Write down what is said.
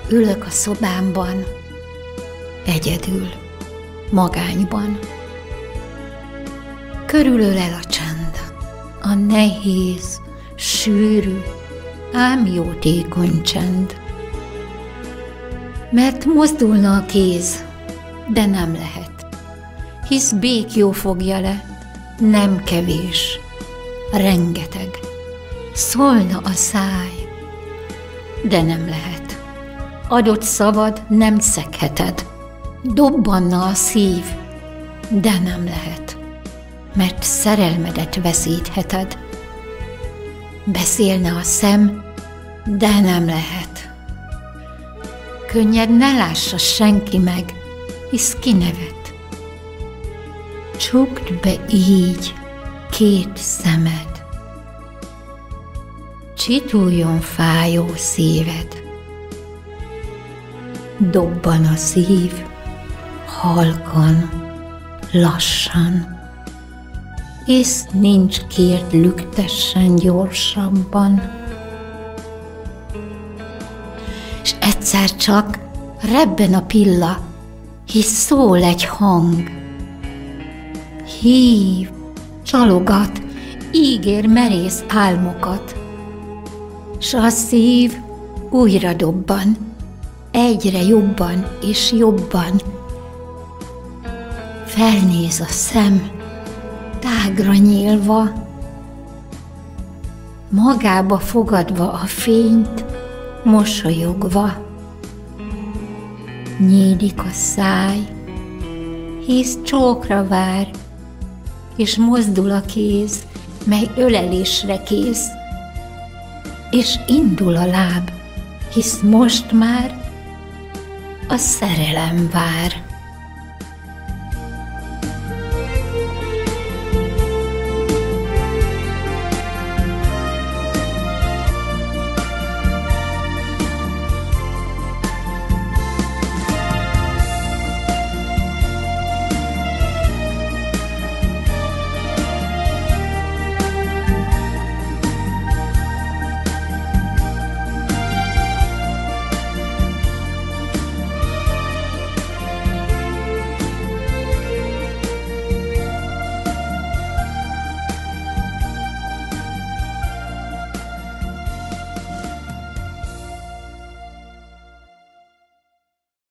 Ülök a szobámban, egyedül, magányban. Körülölel a csend, a nehéz, sűrű, ám jótékony csend. Mert mozdulna a kéz, de nem lehet, hisz béklyó fogja le, nem kevés, rengeteg. Szólna a száj, de nem lehet, adott szavad nem szegheted. Dobbanna a szív, de nem lehet, mert szerelmedet veszítheted. Beszélne a szem, de nem lehet. Könnyed ne lássa senki meg, hisz kinevet. Csukd be így két szemed, csituljon fájó szíved. Dobban a szív, halkan, lassan, ész nincs kért lüktessen gyorsabban. S egyszer csak rebben a pilla, hisz szól egy hang. Hív, csalogat, ígér merész álmokat, s a szív újra dobban, egyre jobban és jobban. Felnéz a szem, tágra nyílva, magába fogadva a fényt, mosolyogva. Nyílik a száj, hisz csókra vár, és mozdul a kéz, mely ölelésre kész, és indul a láb, hisz most már a szerelem vár.